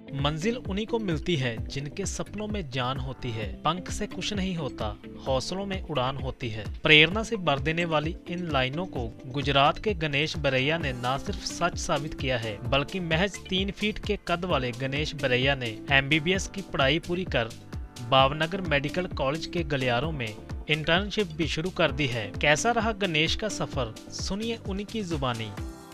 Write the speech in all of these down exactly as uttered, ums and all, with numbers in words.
मंजिल उन्हीं को मिलती है जिनके सपनों में जान होती है। पंख से कुछ नहीं होता, हौसलों में उड़ान होती है। प्रेरणा से भर देने वाली इन लाइनों को गुजरात के गणेश बरैया ने न सिर्फ सच साबित किया है, बल्कि महज तीन फीट के कद वाले गणेश बरैया ने एमबीबीएस की पढ़ाई पूरी कर भावनगर मेडिकल कॉलेज के गलियारों में इंटर्नशिप भी शुरू कर दी है। कैसा रहा गणेश का सफर, सुनिए उन्हीं की जुबानी।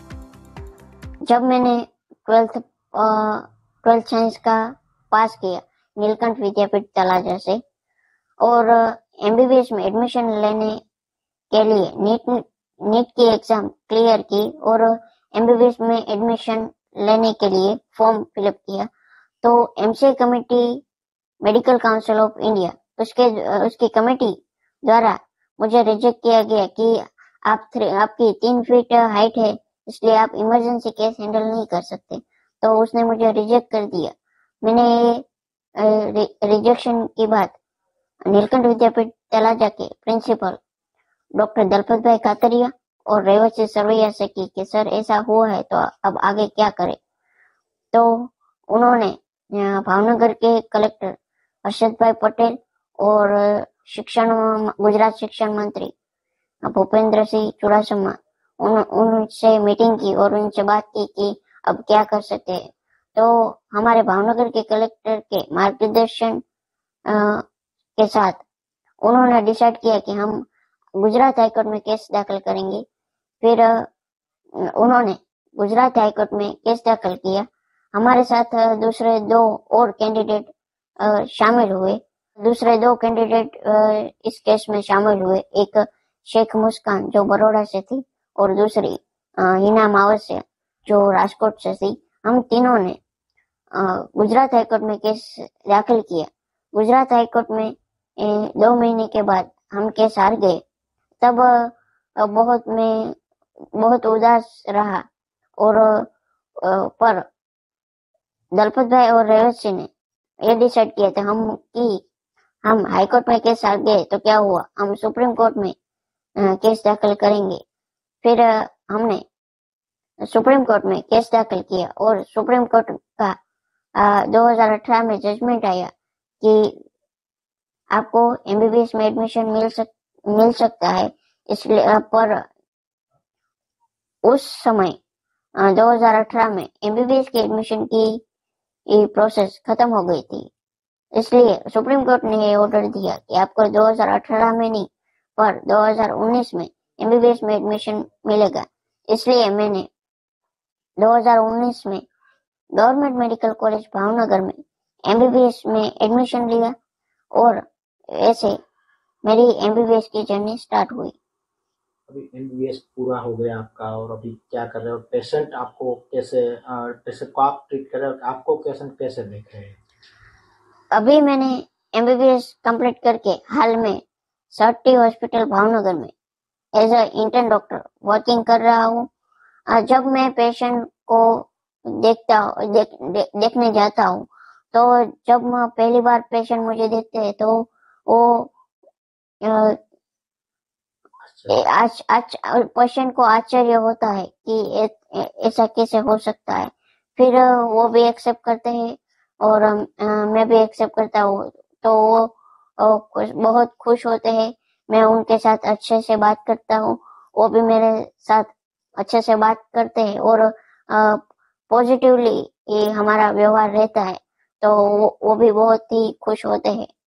जब मैंने ट्वेल्थ ट्वेल्थ साइंस का पास किया नीलकंठ विद्यापीठ तलाजा से, और एमबीबीएस में एडमिशन लेने के लिए नीट नीट की एग्जाम क्लियर की और एमबीबीएस में एडमिशन लेने के लिए फॉर्म फिलअप किया, तो MCA committee medical council of India उसके उसकी कमेटी द्वारा मुझे रिजेक्ट किया गया कि आप आपकी तीन फीट हाइट है, इसलिए आप इमरजेंसी केस हैंडल नहीं कर सकते। तो उसने मुझे रिजेक्ट कर दिया। मैंने ये रिजेक्शन की बात नीलकंठ विद्यापीठ तलाजा के प्रिंसिपल डॉक्टर दलपत भाई कातरिया और रेवती सरवैया से की कि सर ऐसा हुआ है तो अब आगे क्या करें। तो उन्होंने भावनगर के कलेक्टर हर्षद भाई पटेल और शिक्षण गुजरात शिक्षण मंत्री भूपेंद्र सिंह चुड़ासमा उन उनसे मीटिंग की और उनसे बात की कि अब क्या कर सकते हैं। तो हमारे भावनगर के कलेक्टर के मार्गदर्शन के साथ उन्होंने डिसाइड किया कि हम गुजरात हाईकोर्ट में केस दाखिल करेंगे। फिर उन्होंने गुजरात हाईकोर्ट में केस दाखिल किया। हमारे साथ दूसरे दो और कैंडिडेट शामिल हुए। दूसरे दो कैंडिडेट इस केस में शामिल हुए, एक शेख मुस्कान जो बड़ौदा से थी और दूसरी हिना मावसिया जो राजकोट से थी। हम तीनों ने गुजरात हाईकोर्ट में केस दाखिल किया। गुजरात हाईकोर्ट में दो महीने के बाद हम केस हार गए। तब बहुत में बहुत उदास रहा, और पर दलपत भाई और रेवत सिंह ने ये डिसाइड किया था हम कि हम हाईकोर्ट में केस हार गए तो क्या हुआ, हम सुप्रीम कोर्ट में केस दाखिल करेंगे। फिर हमने सुप्रीम कोर्ट में केस दाखिल किया और सुप्रीम कोर्ट का दो हज़ार अठारह में जजमेंट आया कि आपको एमबीबीएस में एडमिशन मिल सक मिल सकता है। इसलिए पर उस समय दो हज़ार अठारह में एमबीबीएस के एडमिशन की प्रोसेस खत्म हो गई थी। इसलिए सुप्रीम कोर्ट ने ये ऑर्डर दिया कि आपको दो हज़ार अठारह में नहीं पर दो हज़ार उन्नीस में एमबीबीएस में एडमिशन मिलेगा। इसलिए मैंने दो हज़ार उन्नीस में गवर्नमेंट मेडिकल कॉलेज भावनगर में एमबीबीएस में एडमिशन लिया और ऐसे मेरी एमबीबीएस की जर्नी स्टार्ट हुई। अभी एमबीबीएस पूरा हो गया आपका, और अभी क्या कर रहे हो? पेशेंट आपको कैसे पेशेंट को आप ट्रीट कर रहे हो, आपको पेशेंट कैसे देख रहे हैं? अभी मैंने एमबीबीएस कंप्लीट करके हाल में सर्टी हॉस्पिटल भावनगर में as a intern doctor working कर रहा हूँ। जब मैं पेशेंट को देखता देख, दे, देखने जाता हूँ, तो जब पहली बार पेशेंट मुझे देखते हैं तो वो आज आज पेशेंट को आश्चर्य होता है कि ऐसा कैसे हो सकता है। फिर वो भी एक्सेप्ट करते हैं और आ, मैं भी एक्सेप्ट करता हूँ, तो वो बहुत खुश होते हैं। मैं उनके साथ अच्छे से बात करता हूँ, वो भी मेरे साथ अच्छे से बात करते हैं और पॉजिटिवली ये हमारा व्यवहार रहता है, तो वो, वो भी बहुत ही खुश होते हैं।